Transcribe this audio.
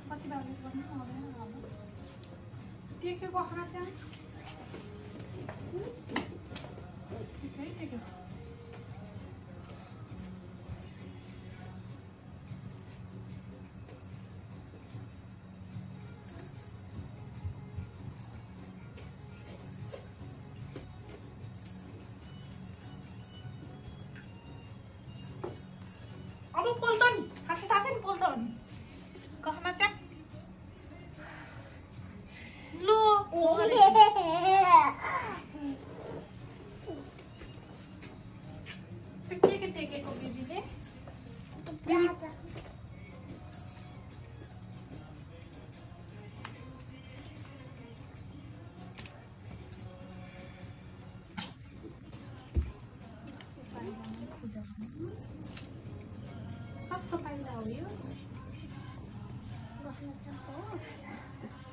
कति बेला गर्नु आउँदैन होला टेकेको खाना चाहिँ टेकेको अब पोल्छ नि खासै थाहा छ नि पोल्छ भने गहना चाहिँ लो के टेकेको बेबीले कस्तो पाइला हो यो